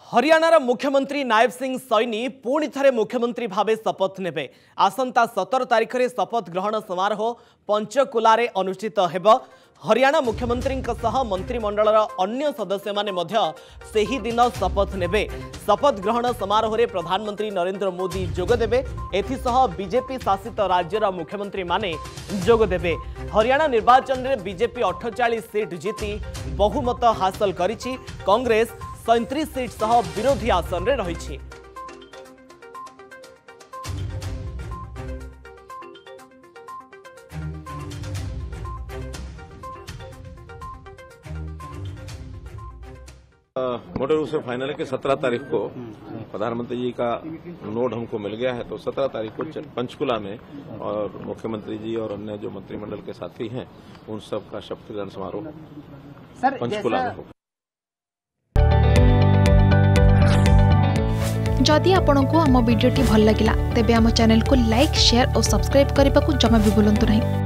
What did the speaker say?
हरियाणार मुख्यमंत्री नायब सिंह सैनी पुणी थे मुख्यमंत्री भावे शपथ नेबे। आसंता 17 तारिख में शपथ ग्रहण समारोह पंचकुला अनुष्ठित हेब। हरियाणा मुख्यमंत्री मंत्रिमंडल अन्य सदस्य माने सही दिन शपथ नेबे। शपथ ग्रहण समारोह में प्रधानमंत्री नरेंद्र मोदी जोगदेबे। एथिसह बीजेपी शासित राज्यर मुख्यमंत्री माने जोगदेबे। हरियाणा निर्वाचन में बीजेपी 48 सीट जीति बहुमत हासिल करिछि। कांग्रेस 37 सीट सह विरोधी आसन में रही। मोटे रूप से फाइनल है कि 17 तारीख को प्रधानमंत्री जी का नोट हमको मिल गया है, तो 17 तारीख को पंचकुला में और मुख्यमंत्री जी और अन्य जो मंत्रिमंडल के साथी हैं उन सब का शपथ ग्रहण समारोह पंचकुला में होगा। जदि आपंक आम भिडी भल लगा तेब आम चैनल को लाइक, शेयर और सब्सक्राइब करने को जमा भी भूलु नहीं।